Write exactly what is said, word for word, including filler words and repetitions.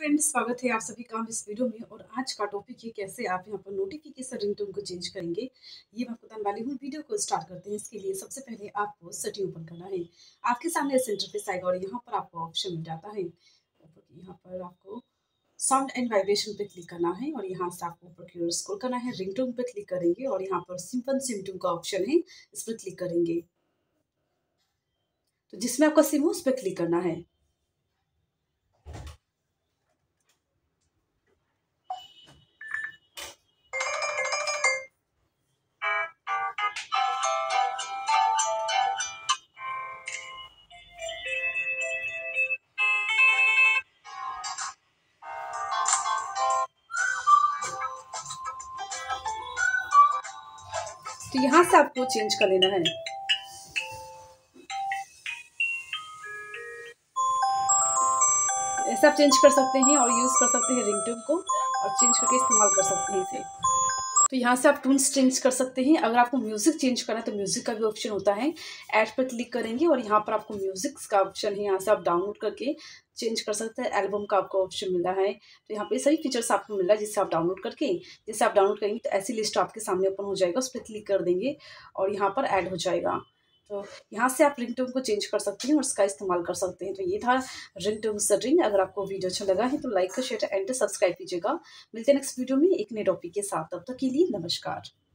Friends, स्वागत है आप सभी का इस वीडियो में। और आज का टॉपिक है कैसे आप यहाँ पर नोटिफिकेशन रिंगटोन को चेंज करेंगे, ये मैं आपको बताने वाली हूँ। वीडियो को स्टार्ट करते हैं। इसके लिए सबसे पहले आपको सेटिंग ओपन करना है। आपके सामने सेंटर पे आएगा और यहाँ पर आपको ऑप्शन मिल जाता है। यहाँ पर आपको साउंड एंड वाइब्रेशन पे क्लिक करना है और यहाँ से आपको ऊपर की ओर स्क्रॉल करना है। रिंगटोन पे क्लिक करेंगे और यहाँ पर सिंपल सिम का ऑप्शन है, इस पर क्लिक करेंगे। तो जिसमें आपका सिम हो उस पर क्लिक करना है। तो यहाँ से आपको चेंज कर लेना है। ऐसा आप चेंज कर सकते हैं और यूज़ कर सकते हैं रिंगटोन को, और चेंज करके इस्तेमाल कर सकते हैं इसे। तो यहाँ से आप टून्स चेंज कर सकते हैं। अगर आपको म्यूज़िक चेंज करना है तो म्यूज़िक का भी ऑप्शन होता है। ऐड पर क्लिक करेंगे और यहाँ पर आपको म्यूज़िक का ऑप्शन है, यहाँ से आप डाउनलोड करके चेंज कर सकते हैं। एल्बम का आपको ऑप्शन मिल रहा है। तो यहाँ पे सभी फीचर्स आपको मिल रहा है, जिससे आप डाउनलोड करके जैसे आप डाउनलोड करेंगे तो ऐसी लिस्ट आपके सामने ओपन हो जाएगा। उस पर क्लिक कर देंगे और यहाँ पर ऐड हो जाएगा। तो यहाँ से आप रिंगटोन को चेंज कर सकते हैं और इसका इस्तेमाल कर सकते हैं। तो ये था रिंगटोन सेटिंग। अगर आपको वीडियो अच्छा लगा है तो लाइक शेयर एंड सब्सक्राइब कीजिएगा। मिलते हैं नेक्स्ट वीडियो में एक नए टॉपिक के साथ। तब तक के लिए नमस्कार।